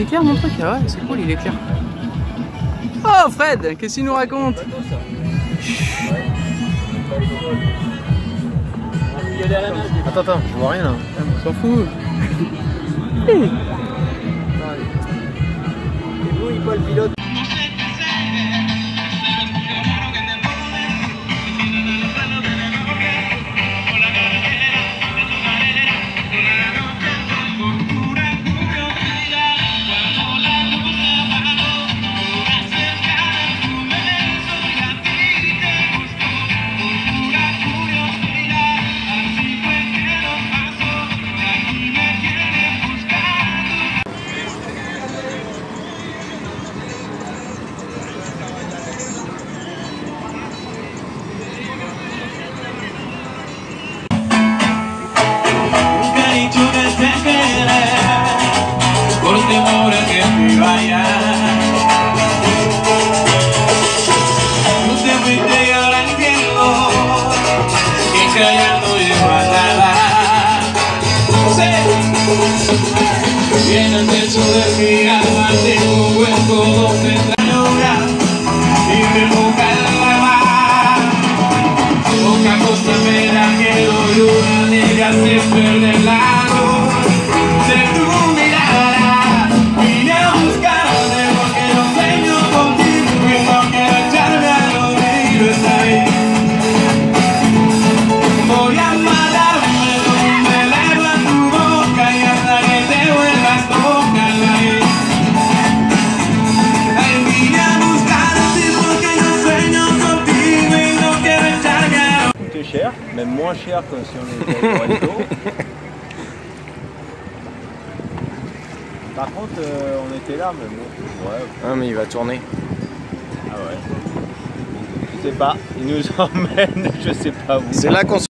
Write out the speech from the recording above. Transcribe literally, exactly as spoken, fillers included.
Il éclaire mon truc, ah ouais, c'est cool, il éclaire. Oh Fred, qu'est-ce qu'il nous raconte? Attends, attends, je vois rien là. On s'en fout. Et vous, il pas le pilote. Viene el techo de mi alma, tengo un hueco donde llorar y me moja el mar. Poca cosa me da que lo una negra se pierde el lado de tu mirada. Vine a buscarte porque no sueño contigo y no quiero echarme a dormir, está ahí. Voy a matarme donde leva tu boca y hasta que te vuelvas loca. Ay, vine a buscarte porque no sueño contigo y no quiero echarme a dormir. Coûtait cher, même moins cher que si on était au resto. Par contre, euh, on était là, mais bon. Ouais. Ah mais il va tourner. Ah ouais. Je sais pas, il nous emmène, je sais pas où. C'est là qu'on se